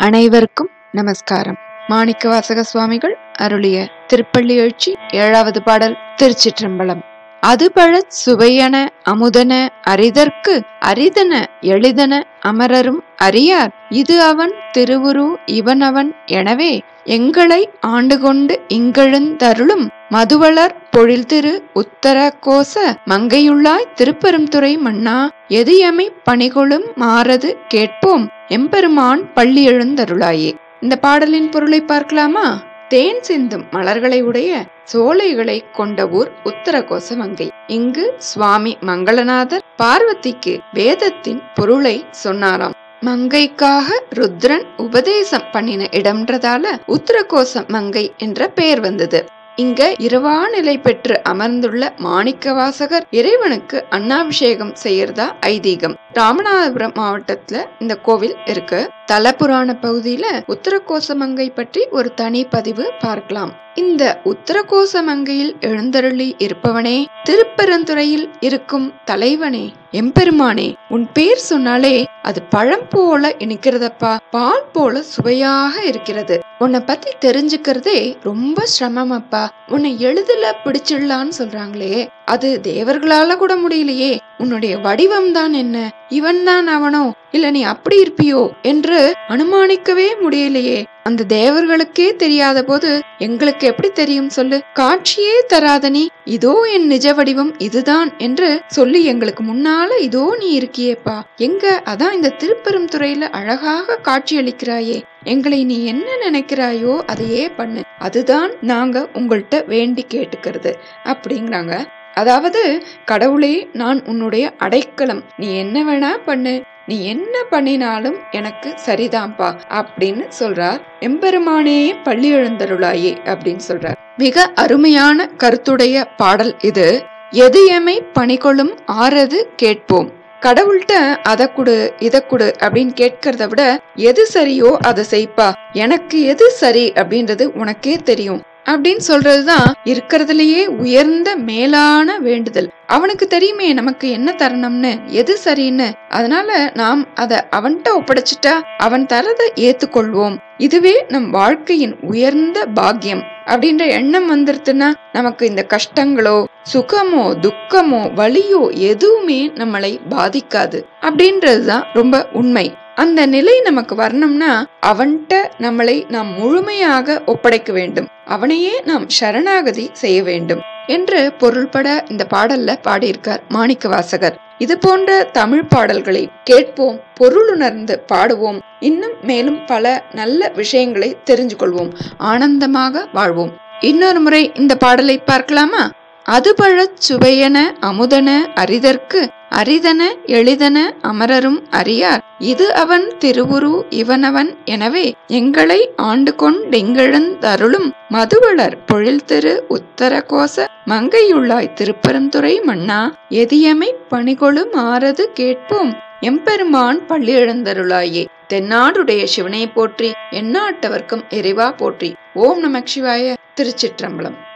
அனைவருக்கும் நமஸ்காரம். மாணிக்கவாசக சுவாமிகள் அருளிய திருப்பள்ளி எழுச்சி 7வது பாடல். திருச்சிற்றம்பலம். அதுபழச் சுவையன அமுதன அரிதற்கு அரிதன எளிதன அமரரும் அறியார். இது அவன் திருவுரு இவனவன் எனவே எங்களை ஆண்டுகொண்டு இங்கெழுந்தருளும் மதுவளர் பொழில்திரு உத்தர கோச மங்கையுள்ளாய் திருப்பெருந்துறை மன்னா எதியமை பணிகொளும் மாறது கேட்போம் எம்பெருமான் பள்ளி எழுந்தருளாயே. இந்த பாடலின் பொருளை பார்க்கலாமா? தேன் சிந்தும் மலர்களை உடைய சோலைகளை கொண்ட ஊர் உத்தரகோச மங்கை. இங்கு சுவாமி மங்களநாதர் பார்வதிக்கு வேதத்தின் பொருளை சொன்னாராம். மங்கைக்காக ருத்ரன் உபதேசம் பண்ணின இடம்ன்றதால உத்தரகோச மங்கை என்ற பெயர் வந்தது. இங்க இரவா நிலை பெற்று அமர்ந்துள்ள மாணிக்கவாசகர் இறைவனுக்கு அன்னாபிஷேகம் செய்யறதா ஐதீகம். ராமநாதபுரம் மாவட்டத்துல இந்த கோவில் இருக்கு. தலபுராண பகுதியில உத்தரகோச மங்கை பற்றி ஒரு தனி பதிவு பார்க்கலாம். இந்த உத்தரகோச மங்கையில் எழுந்தருளி இருப்பவனே, திருப்பெருந்துறையில் இருக்கும் தலைவனே, எம்பெருமானே, உன் பேர் சொன்னாலே அது பழம் போல இனிக்கிறதப்பா, பால் போல சுவையாக இருக்கிறது. உன்னை பத்தி தெரிஞ்சுக்கிறதே ரொம்ப சிரமமப்பா. உன்னை எளிதில பிடிச்சிடலான்னு சொல்றாங்களே, அது தேவர்களால கூட முடியலையே. உன்னுடைய வடிவம் தான் என்ன? இவன் தான் அவனோ, இல்ல நீ அப்படி இருப்பியோ என்று அனுமானிக்கவே முடியலையே. அந்த தேவர்களுக்கே தெரியாத போது எங்களுக்கு எப்படி தெரியும் சொல்லு? காட்சியே தராத நீ இதோ என் நிஜ வடிவம் இதுதான் என்று சொல்லி எங்களுக்கு முன்னால இதோ நீ இருக்கியேப்பா. எங்க அதான் இந்த திருப்பெருந்துறையில அழகாக காட்சி அளிக்கிறாயே. எங்களை நீ என்ன நினைக்கிறாயோ அதையே பண்ணு. அதுதான் நாங்க உங்கள்கிட்ட வேண்டி கேட்டுக்கிறது அப்படிங்கிறாங்க. அதாவது, கடவுளே, நான் உன்னுடைய அடைக்கலம், நீ என்ன வேணா பண்ணு, நீ என்ன பண்ணினாலும் எனக்கு சரிதான்ப்பா அப்படின்னு சொல்றார். எம்பெருமானே பள்ளி எழுந்தருளாயே அப்படின்னு சொல்றார். மிக அருமையான கருத்துடைய பாடல் இது. எதியமை பணிகொளும் ஆறது கேட்போம். கடவுள்கிட்ட அதை குடு இதை குடு அப்படின்னு கேட்கறத விட எது சரியோ அதை செய்ப்பா, எனக்கு எது சரி அப்படின்றது உனக்கே தெரியும் அப்படின்னு சொல்றதுதான் இருக்கிறதுலயே உயர்ந்த மேலான வேண்டுதல். அவனுக்கு தெரியுமே நமக்கு என்ன தரணும்னு, எது சரின்னு. அதனால நாம் அதை அவன்கிட்ட ஒப்படைச்சிட்டா அவன் தரதை ஏத்துக்கொள்வோம். இதுவே நம் வாழ்க்கையின் உயர்ந்த பாக்கியம் அப்படின்ற எண்ணம் வந்துருச்சுன்னா நமக்கு இந்த கஷ்டங்களோ சுகமோ துக்கமோ வலியோ எதுவுமே நம்மளை பாதிக்காது அப்படின்றதுதான் ரொம்ப உண்மை. அந்த நிலை நமக்கு வரணும்னா அவன்கிட்ட நம்மளை நாம் முழுமையாக ஒப்படைக்க வேண்டும். அவனையே நாம் சரணாகதி செய்ய வேண்டும் என்று பொருள்பட இந்த பாடல்ல பாடியிருக்கார் மாணிக்கவாசகர். இது போன்ற தமிழ் பாடல்களை கேட்போம், பொருளுணர்ந்து பாடுவோம், இன்னும் மேலும் பல நல்ல விஷயங்களை தெரிஞ்சு கொள்வோம், ஆனந்தமாக வாழ்வோம். இன்னொரு முறை இந்த பாடலை பார்க்கலாமா? அதுபழச் சுவையன அமுதன அரிதற்கு அரிதன எளிதன அமரரும் அறியார். இது அவன் திருவுரு இவனவன் எனவே எங்களை ஆண்டு கொண்டெங்கெழுந்தருளும் மதுவளர் பொழில்திரு உத்தர கோச மங்கையுள்ளாய் திருப்பெருந்துறை மன்னா எதியமை பணிகொளும் ஆறது கேட்போம் எம்பெருமான் பள்ளி எழுந்தருளாயே. தென்னாடுடைய சிவனை போற்றி, எந்நாட்டவர்க்கும் இறைவா போற்றி. ஓம் நம சிவாய. திருச்சிற்றம்பலம்.